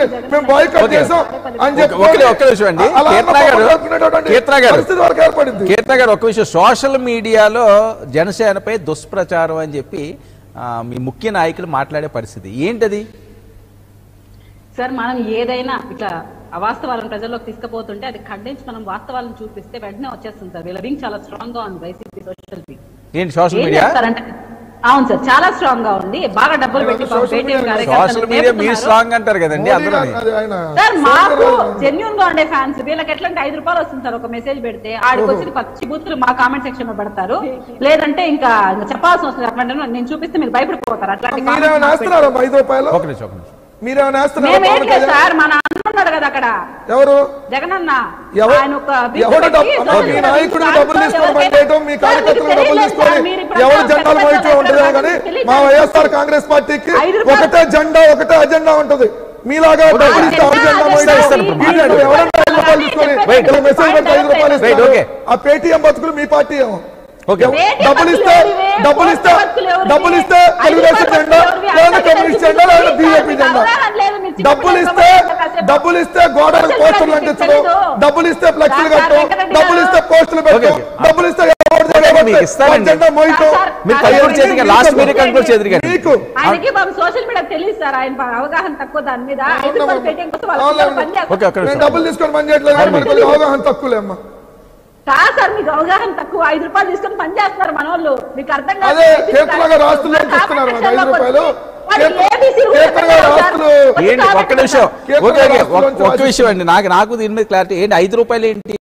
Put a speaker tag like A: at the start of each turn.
A: మేము బాయ్కాట్ చేసాం అని చెప్పి
B: ఒక్క విషయం అండి కీర్తన గారు ఒక విషయం, సోషల్ మీడియాలో జనసేనపై దుష్ప్రచారం అని చెప్పి మీ ముఖ్య నాయకులు మాట్లాడే పరిస్థితి ఏంటది?
C: సార్, మనం ఏదైనా ఇట్లా అవాస్తవాలను ప్రజల్లోకి తీసుకుపోతుంటే అది ఖండించి మనం వాస్తవాలను చూపిస్తే వెంటనే వచ్చేస్తుంది సార్. వీళ్ళ వింగ్ చాలా స్ట్రాంగ్ గా ఉంది వైసీపీ సోషల్ వింగ్.
B: ఏంటి సోషల్ మీడియా?
C: అవును సార్, చాలా స్ట్రాంగ్ గా ఉంది. బాగా డబ్బులు పెట్టి
B: సోషల్ మీడియా మీరు స్ట్రాంగ్ అంటారు కదండి అందరూ.
C: సార్ మాకు జెన్యూన్ గా ఉండే ఫ్యాన్స్ వీళ్ళకి ఎట్లా అంటే 5 రూపాయలు వస్తుంది సార్ ఒక మెసేజ్ పెడితే, ఆడికి వచ్చి పచ్చి బూతులు మా కామెంట్ సెక్షన్ లో పెడతారు. లేదంటే ఇంకా చెప్పాల్సిన వస్తుంది అట్లాంటి నేను చూపిస్తే మీరు భయపడిపోతారు. అట్లాంటి సార్ మన అన్నాడు కదా అక్కడ
A: ఎవరు
C: జగనన్న
A: ఎవరు నాయకుడు డబ్బులు తీసుకోవడం మీ కార్యకర్తలు డబ్బులు తీసుకొని ఎవరు జెండాలు మోయించే ఉంటుందో కానీ మా వైఎస్ఆర్ కాంగ్రెస్ పార్టీకి ఒకటే జెండా ఒకటే అజెండా ఉంటది. మీలాగా డబ్బులు ఇస్తే మెసేజ్ పెట్టి 5 రూపాయలు ఇస్తారు. ఆ పేటీఎం బతుకులు మీ పార్టీ ఏమో. డబ్బులు ఇస్తే తెలుగుదేశం జెండా లేదా కమ్యూనిస్ట్ జెండా లేదా బీజేపీ జెండా. డబ్బులు ఇస్తే గోడలు పోస్టర్లు అంటించడం, డబ్బులు ఇస్తే ఫ్లెక్సీలు కట్టడం, డబ్బులు ఇస్తే పోస్టులు పెట్టడం, డబ్బులు ఇస్తే జెండా మోయటం.
C: సోషల్ మీడియా తెలియదు సార్, ఆయన అవగాహన తక్కువ దాని మీద.
A: డబ్బులు తీసుకొని పని చేయట్లేదు, అవగాహన తక్కువలే అమ్మా.
C: కాదు సార్, మీకు అవగాహన తక్కువ. 5 రూపాయలు తీసుకొని పని చేస్తున్నారు మన వాళ్ళు, మీకు అర్థం కాదు.
B: ఒక్క విషయం అండి, నాకు దీని మీద క్లారిటీ ఏంటి? 5 రూపాయలు ఏంటి?